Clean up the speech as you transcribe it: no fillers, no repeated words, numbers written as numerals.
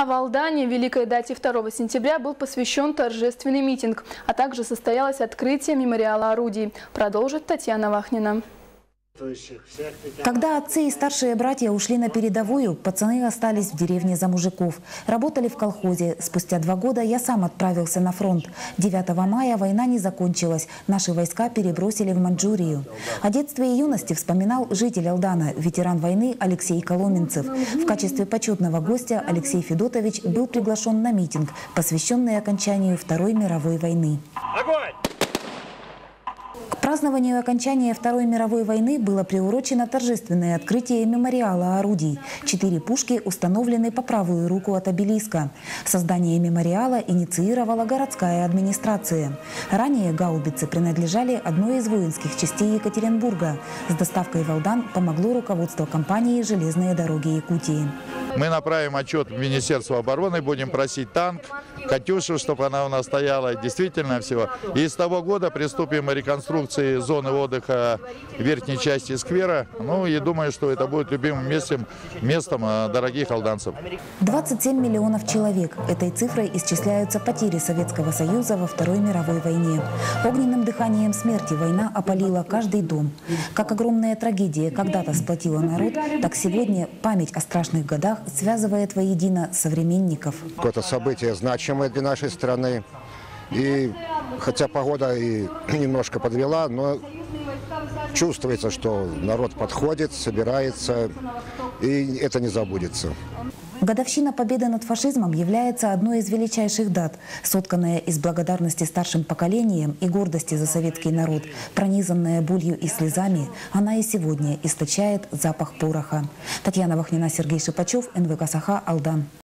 А в Алдане великой дате 2 сентября был посвящен торжественный митинг, а также состоялось открытие мемориала орудий. Продолжит Татьяна Вахнина. Когда отцы и старшие братья ушли на передовую, пацаны остались в деревне за мужиков. Работали в колхозе. Спустя 2 года я сам отправился на фронт. 9 мая война не закончилась. Наши войска перебросили в Маньчжурию. О детстве и юности вспоминал житель Алдана, ветеран войны Алексей Коломенцев. В качестве почетного гостя Алексей Федотович был приглашен на митинг, посвященный окончанию Второй мировой войны. К празднованию окончания Второй мировой войны было приурочено торжественное открытие мемориала орудий. 4 пушки установлены по правую руку от обелиска. Создание мемориала инициировала городская администрация. Ранее гаубицы принадлежали одной из воинских частей Екатеринбурга. С доставкой в Алдан помогло руководство компании «Железные дороги Якутии». Мы направим отчет в Министерство обороны, будем просить танк, «Катюшу», чтобы она у нас стояла, действительно всего. И с того года приступим к реконструкции зоны отдыха верхней части сквера. Ну и думаю, что это будет любимым местом дорогих алданцев. 27 миллионов человек. Этой цифрой исчисляются потери Советского Союза во Второй мировой войне. Огненным дыханием смерти война опалила каждый дом. Как огромная трагедия когда-то сплотила народ, так сегодня память о страшных годах связывает воедино современников. Это событие значимое для нашей страны. И хотя погода и немножко подвела, но чувствуется, что народ подходит, собирается, и это не забудется. Годовщина победы над фашизмом является одной из величайших дат, сотканная из благодарности старшим поколениям и гордости за советский народ. Пронизанная болью и слезами, она и сегодня источает запах пороха. Татьяна Вахнина, Сергей Шипачев, НВК «Саха», Алдан.